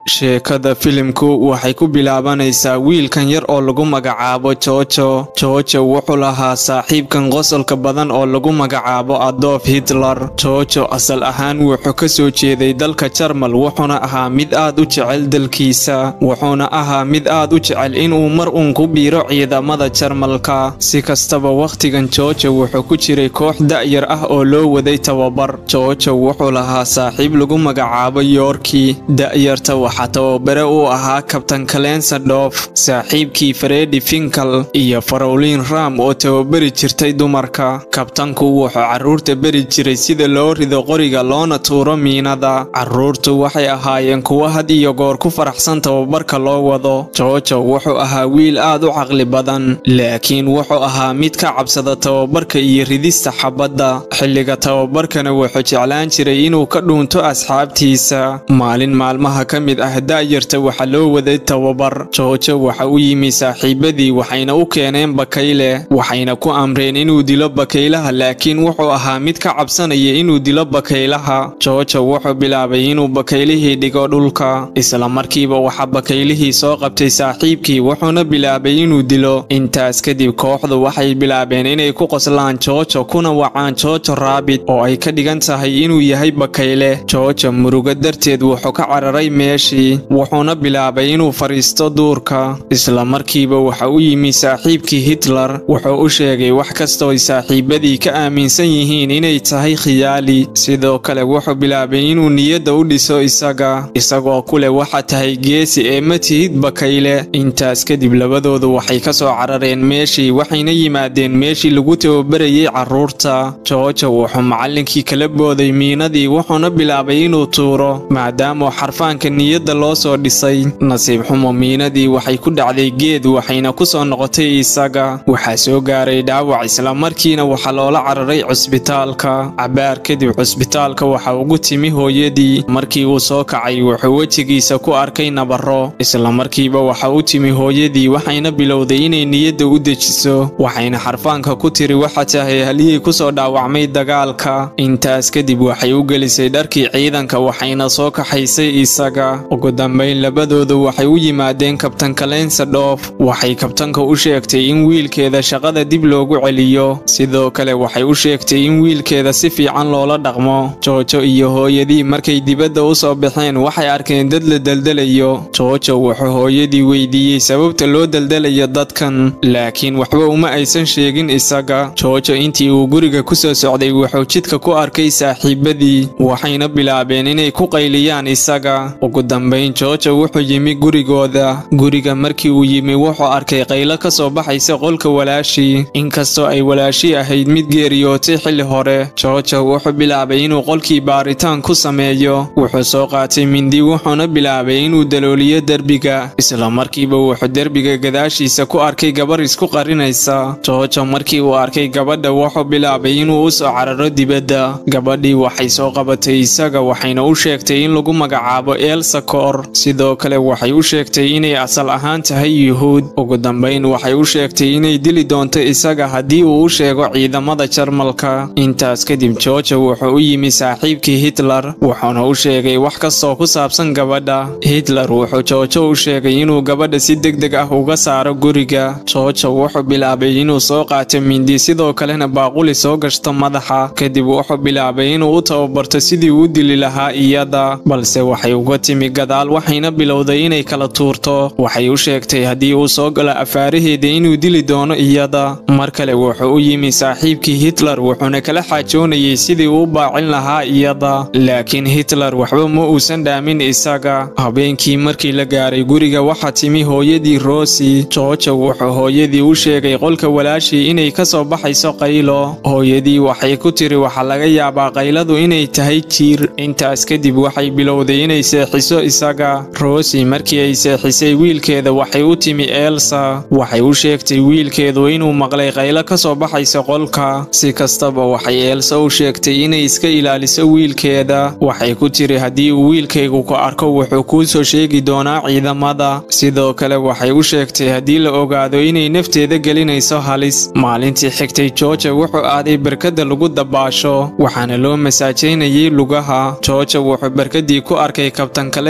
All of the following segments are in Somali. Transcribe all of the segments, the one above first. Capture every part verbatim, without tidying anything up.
sheekada filimku waxay ku bilaabanaysaa wiilkan yar oo lagu magacaabo Jojo. Jojo wuxuu lahaa saaxiibkan qosolka badan oo lagu magacaabo Adolf Hitler. Jojo asal ahaan wuxuu ka soo jeeday dalka Jarmal, wuxuuna ahaa mid aad u jecel dalkiisa, wuxuuna ahaa mid aad u jecel inuu mar uun ku biiro ciidamada Jarmalka. Si kastaba waqtigan Jojo wuxuu ku jiray koox da'yar ah oo loo waday tababar. Jojo wuxuu lahaa saaxiib lagu magacaabo Yorkie. da'yarta waxaa tababare uu ahaa kabtan Kalensandorf, saaxiibkii Freddy Finkel iyo Fraulein Ram oo tababari jirtay dumarka. kabtanku wuxuu carruurta bari jiray sida loo rido qoriga loona tuuro miinada. carruurtu waxay ahaayeen kuwo had iyo goor ku faraxsan tababarka loo wado. Jojo wuxuu ahaa wiil aad u caqli badan, laakiin wuxuu ahaa mid ka cabsada tababarka iyo ridista xabadda. xilliga tababarkana wuxuu jeclaan jiray inuu ka dhuunto asxaabtiisa. maalin maalmaha ka mid ah da'yarta waxa loo waday tababar. Jojo waxa uu yimi saaxiibadii waxayna u keeneen bakayle, waxayna ku amreen inuu dilo bakaylaha, laakiin wuxuu ahaa mid ka cabsanaya inuu dilo bakaylaha. Jojo wuxuu bilaabay inuu bakaylihii dhigo dhulka, isla markiiba waxa bakaylihii soo qabtay saaxiibkii wuxuuna bilaabay inuu dilo. intaas kadib kooxdu waxay bilaabeen inay ku qoslaan Jojo kuna wacaan Jojo Rabbit oo ay ka dhigan tahay inuu yahay bakayle. Jojo murugo darteed wuxuu ka cararay meeshii, wuxuuna bilaabay inuu fariisto duurka. isla markiiba waxa uu yimi saaxiibkii Hitler, wuxuu u sheegay wax kastoo ay saaxiibadii ka aaminsan yihiin inay tahay khiyaali. sidoo kale wuxuu bilaabay inuu niyadda u dhiso isaga, isagoo kule waxa tahay geesi ee ma tihid bakayle. intaas kadib labadoodu waxay ka soo carareen meeshii, waxayna yimaadeen meeshii lagu tababarayay carruurta. Jojo wuxuu macallinkii kala booday miinadii, wuxuuna bilaabay inuu tuuro maadaama xarfaanka niyadda loo soo dhisay. nasiib xumo miinadii waxay ku dhacday geed, waxayna ku soo noqotay isaga. waxaa soo gaaray dhaawac, isla markiina waxaa loola cararay cusbitaalka. cabaar kadib cusbitaalka waxa ugu timi hooyadii. markii uu soo kacay wuxuu wejigiisa ku arkay nabaro, isla markiiba waxa u timi hooyadii, waxayna bilowday inay niyadda u dejiso. waxayna xarfaanka ku tiri waxa tahay haliyey ku soo dhaawacmay dagaalka. intaas kadib waxay u gelisay dharkii ciidanka, waxayna soo kaxaysay isaga. ugu dambayn labadoodu waxay u yimaadeen kabtan Kalensandorf. waxay kabtanka u sheegtay in wiilkeeda shaqada dib loogu celiyo, sidoo kale waxay u sheegtay in wiilkeeda si fiican loola dhaqmo. Jojo iyo hooyadii markay dibadda u soo baxeen waxay arkeen dad la daldalayo. Jojo wuxuu hooyadii weydiiyey sababta loo daldalayo dadkan, laakiin waxba uma aysan sheegin isaga. Jojo intii uu guriga ku soo socday wuxuu jidka ku arkay saaxiibadii, waxayna bilaabeen inay ku qayliyaan isaga. ugu dambayn Jojo wuxuu yimi gurigooda. guriga markii uu yimi wuxuu arkay qaylo ka soo baxaysa qolka walaashii, inkastoo ay walaashii ahayd mid geeriyootay xilli hore. Jojo wuxuu bilaabay inuu qolkii baaritaan ku sameeyo. wuxuu soo qaatay mindi, wuxuuna bilaabay inuu dalooliyo derbiga. isla markiiba wuxuu derbiga gadaashiisa ku arkay gabar isku qarinaysa. Jojo markii uu arkay gabadha wuxuu bilaabay inuu u soo cararo dibadda. gabadhii waxay soo qabatay isaga, waxayna u sheegtay in lagu magacaabo Elsa Kor. sidoo kale waxay u sheegtay inay asal ahaan tahay Yuhuud. ugu dambayn waxay u sheegtay inay dili doonto isaga haddii uu u sheego ciidamada Jarmalka. intaas kadib Jojo wuxuu u yimi saaxiibkii Hitler, wuxuuna u sheegay wax kastoo ku saabsan gabadha. Hitler wuxuu Jojo u sheegay inuu gabadha si degdeg ah uga saaro guriga. Jojo wuxuu bilaabay inuu soo qaato mindi, sidoo kalena baaquli soo gashto madaxa. kadib wuxuu bilaabay inuu u tababarto sidii uu dili lahaa iyada, balse waxay uga timi gadaal, waxayna bilowday inay kala tuurto. waxay u sheegtay haddii uu soo galo afaaraheeda inuu dili doono iyada. mar kale wuxuu u yimi saaxiibkii Hitler, wuxuuna kala xaajoonayay sidii uu u baacin lahaa iyada, laakiin Hitler waxba ma uusan dhaamin isaga. habeenkii markii la gaaray guriga waxaa timi hooyadii Rosie. Jojo wuxuu hooyadii u sheegay qolka walaashii inay ka soo baxayso qaylo. hooyadii waxay ku tiri waxa laga yaabaa qayladu inay tahay jiir. intaas kadib waxay bilowday inay seexiso isaga. Rosie markii ay seexisay wiilkeeda waxay u timi Elsa, waxay u sheegtay wiilkeedu inuu maqlay qaylo ka soo baxaysa qolka. si kastaba waxay Elsa u sheegtay inay iska ilaaliso wiilkeeda. waxay ku tiri haddii uu wiilkaygu ku arko wuxuu kuu soo sheegi doonaa ciidamada. sidoo kale waxay u sheegtay haddii la ogaado inay nafteeda gelinayso halis. maalintii xigtay Jojo wuxuu aaday barkadda lagu dabaasho, waxaana loo masaajeynayay lugaha. Jojo wuxuu barkadii ku arkay kabtan Kalensandorf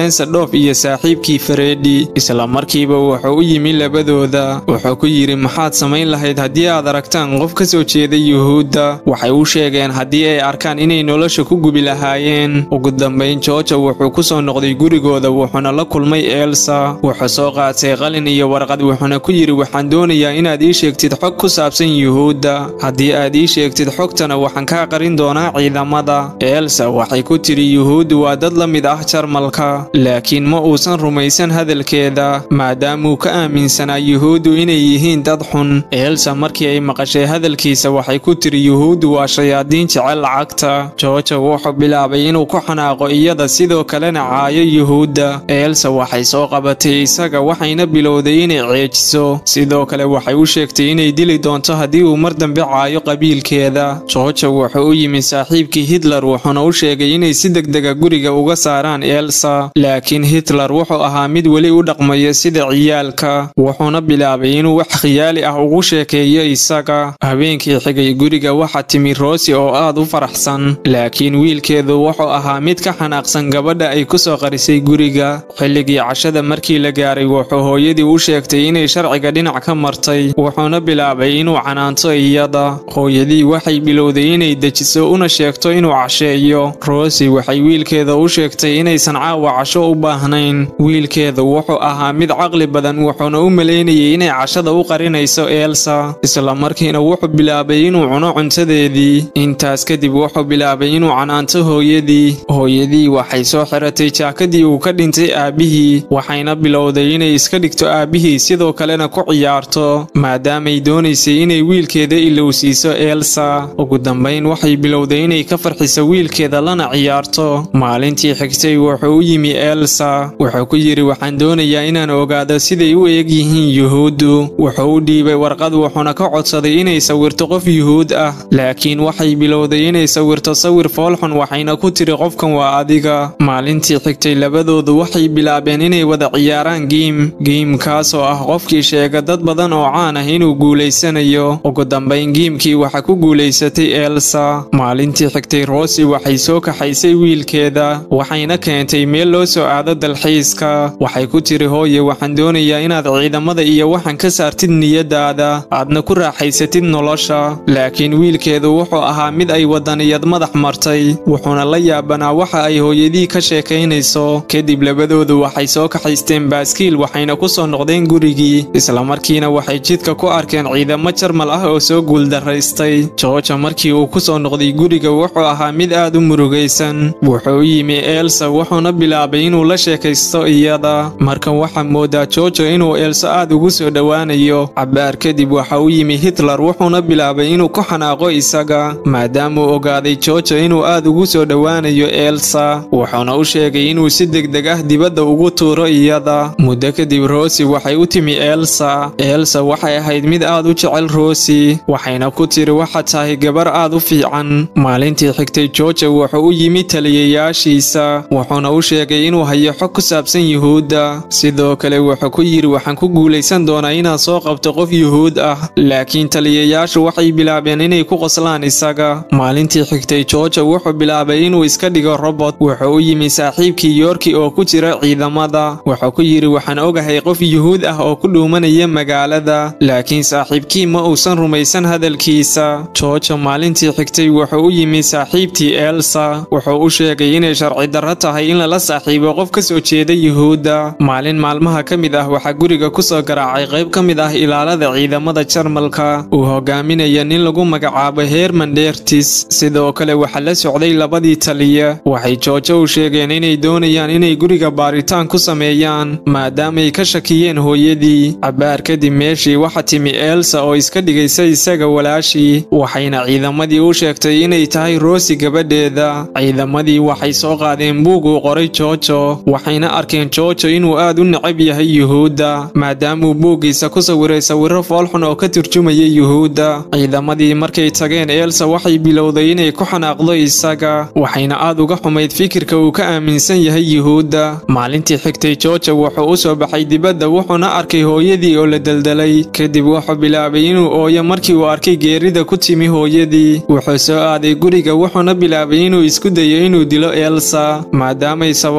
Spencer Doof iyo saaxiibkii Freddy. Isla markiiba wuxuu u yimi labadooda, wuxuu ku yiri maxaad samayn lahayd haddii aad aragtaan qof ka soo jeeda Yuhuudda. Waxay u sheegeen haddii ay arkaan inay nolosha ku gubi lahaayeen. Ugu dambeyn George wuxuu ku soo noqday gurigooda wuxuuna la kulmay Elsa. Wuxuu soo qaatay qalin iyo warqad wuxuuna ku yiri waxaan doonayaa inaad ii sheegtid xog ku saabsan Yuhuudda. Haddii aad ii sheegtid xogtana waxaan ka qarin doonaa ciidamada. Elsa waxay ku tiri Yuhuuddu waa dad la mid ah Jarmalka, laakiin ma uusan rumaysan hadalkeeda maadaama uu ka aaminsanaa Yuhuuddu inay yihiin dad xun. Elsa markii ay maqashay hadalkiisa waxay ku tiri Yuhuuddu waa shayaadiin jecel lacagta. George wuxuu bilaabay inuu ku xanaaqo iyada sidoo kalena caayo Yuhuudda. Elsa waxay soo qabatay isaga waxayna bilowday inay ceejiso, sidoo kale waxay u sheegtay inay dili doonto haddii uu mar dambe caayo qabiilkeeda. George wuxuu u yimi saaxiibkii Hitler wuxuuna u sheegay inay si degdega guriga uga saaraan Elsa, laakiin Hitler wuxuu ahaa mid weli u dhaqmaya sida ciyaalka, wuxuuna bilaabay inuu wax khiyaali ah ugu sheekeeyo isaga. Habeenkii xigay guriga waxa timi Rosie oo aad u faraxsan, laakiin wiilkeedu wuxuu ahaa mid ka xanaaqsan gabadha ay ku soo qarisay guriga. Xilligii cashada markii la gaaray wuxuu hooyadii u sheegtay inay sharciga dhinac ka martay, wuxuuna bilaabay inuu canaanto iyada. Hooyadii waxay bilowday inay dejiso una sheegto inuu casheeyo. Rosie waxay wiilkeeda u sheegtay inaysan caawa casho u baahnayn. Wiilkeedu wuxuu ahaa mid caqli badan wuxuuna u maleynayay inay cashada u qarinayso Elsa, isla markiina wuxuu bilaabay inuu cuno cuntadeedii. Intaas kadib wuxuu bilaabay inuu canaanto hooyadii. Hooyadii waxay soo xiratay jaakadii uu ka dhintay aabihii, waxayna bilowday inay iska dhigto aabihii sidoo kalena ku ciyaarto maadaamay doonaysay inay wiilkeeda ilowsiiso Elsa. Ugu dambeyn waxay bilowday inay ka farxiso wiilkeeda lana ciyaarto. Maalintii xigtay wuxuu u yimi Elsa, wuxuu ku yiri waxaan doonayaa inaan ogaado siday u eeg yihiin Yuhuuddu. Wuxuu u dhiibay warqad wuxuuna ka codsaday inay sawirto qof Yuhuud ah, laakiin waxay bilowday inay sawirto sawir foolxun waxayna ku tiri qofkan waa adiga. Maalintii xigtay labadoodu waxay bilaabeen inay wada ciyaaraan game game-kaas oo ah qofkii sheega dad badan oo caan ah inuu guulaysanayo. Ugu dambeyn game-kii waxa ku guulaysatay Elsa. Maalintii xigtay Rosie waxay soo kaxaysay wiilkeeda waxayna keentay meel loo soo aado dalxiiska. Waxay ku tiri hooye waxaan doonayaa inaad ciidamada iyo waxan ka saartid niyadaada aadna ku raaxaysatid nolosha, laakiin wiilkeedu wuxuu ahaa mid ay wadaniyad madax martay wuxuuna la yaabanaa waxa ay hooyadii ka sheekaynayso. Kadib labadoodu waxay soo kaxaysteen baaskiil waxayna ku soo noqdeen gurigii, isla markiina waxay jidka ku arkeen ciidamo Jarmal ah oo soo guuldaraystay. George markii uu ku soo noqday guriga wuxuu ahaa mid aad u murugaysan. Wuxuu u yimi Elsa wuxuuna bilaabay inuu la sheekaysto iyada. Markan waxaa moodaa George inuu Elsa aad ugu soo dhowaanayo. Cabaar kadib waxa uu yimi Hitler wuxuuna bilaabay inuu ku xanaaqo isaga maadaama uu ogaaday George inuu aad ugu soo dhowaanayo Elsa, wuxuuna u sheegay inuu si degdeg ah dibadda ugu tuuro iyada. Muddo kadib Rosie waxay u timi Elsa. Elsa waxay ahayd mid aad u jecel Rosie, waxayna ku tiri waxaad tahay gabar aad u fiican. Maalintii xigtay George wuxuu u yimi taliyayaashiisa wuxuuna u sheegay inuu hayo xog ku saabsan Yuhuudda. Sidoo kale wuxuu ku yiri waxaan ku guulaysan doonaa inaan soo qabto qof Yuhuud ah, laakiin taliyayaashu waxay bilaabeen inay ku qoslaan isaga. Maalintii xigtay George wuxuu bilaabay inuu iska dhigo robot. Wuxuu u yimi saaxiibkii Yorkie oo ku jira ciidamada. Wuxuu ku yiri waxaan ogahay qof Yuhuud ah oo ku dhuumanaya magaalada, laakiin saaxiibkii ma uusan rumaysan hadalkiisa. George maalintii xigtay wuxuu u yimi saaxiibtii Elsa wuxuu u sheegay inay sharci darro tahay in lala saaxiibo qof ka soo jeeda Yuhuudda. Maalin maalmaha ka mid ah waxaa guriga ku soo garaacay qayb ka mid ah ilaalada ciidamada Jarmalka uu hogaaminaya nin lagu magacaabo Hermann Dertis. Sidoo kale waxaa la socday labadii taliye. Waxay George u sheegeen inay doonayaan inay guriga baaritaan ku sameeyaan maadaama ay ka shakiyeen hooyadii. Cabaar kadib meeshii waxa timi Elsa oo iska dhigaysa isaga walaashii, waxayna ciidamadii u sheegtay inay tahay Rosie gabadheeda. Ciidamadii waxay soo qaadeen buug uu qoray George waxayna arkeen George inuu aad u neceb yahay Yuhuudda maadaama uu buugiisa ku sawiray sawirro foolxun oo ka turjumaya Yuhuudda. Ciidamadii markay tageen Elsa waxay bilowday inay ku xanaaqdo isaga, waxayna aad uga xumayd fikirka uu ka aaminsan yahay Yuhuudda. Maalintii xigtay George wuxuu u soo baxay dibadda wuxuuna arkay hooyadii oo la daldalay. Kadib wuxuu bilaabay inuu ooyo markii uu arkay geerida ku timi hooyadii. Wuxuu soo aaday guriga wuxuuna bilaabay inuu isku dayo inuu dilo Elsa maadaama ay sabab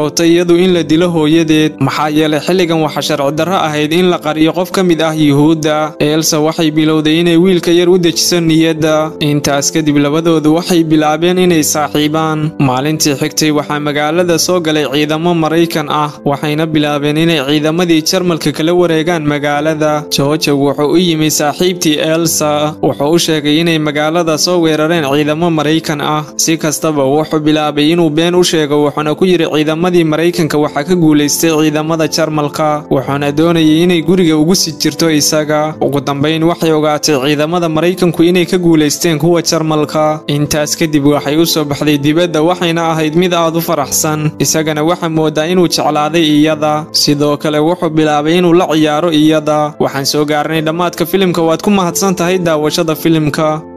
noqotay iyadu in la dilo hooyadeed maxaa yeelay xilligan waxa sharci darro ahayd in la qariyo qof ka mid ah Yuhuudda. Elsa waxay bilowday inay wiilka yar u dejiso niyadda. Intaas kadib labadoodu waxay bilaabeen inay saaxiibaan. Maalintii xigtay waxaa magaalada soo galay ciidamo Maraykan ah waxayna bilaabeen inay ciidamadii Jarmalka kala wareegaan magaalada. Jojo wuxuu u yimi saaxiibtii Elsa wuxuu u sheegay inay magaalada soo weerareen ciidamo Maraykan ah. Si kastaba wuxuu bilaabay inuu been u sheego wuxuuna ku yiri ciidamadii Maraykanka waxa ka guuleystay ciidamada Jarmalka wuxuuna doonayay inay guriga ugu sii jirto isaga. Ugu dambeyn waxay ogaatay ciidamada Maraykanku inay ka guuleysteen kuwa Jarmalka. Intaas kadib waxay u soo baxday dibadda waxayna ahayd mid aad u faraxsan isagana waxa moodaa inuu jeclaaday iyada. Sidoo kale wuxuu bilaabay inuu la ciyaaro iyada. Waxaan soo gaarnay dhamaadka filimka waad ku mahadsan tahay daawashada filimka.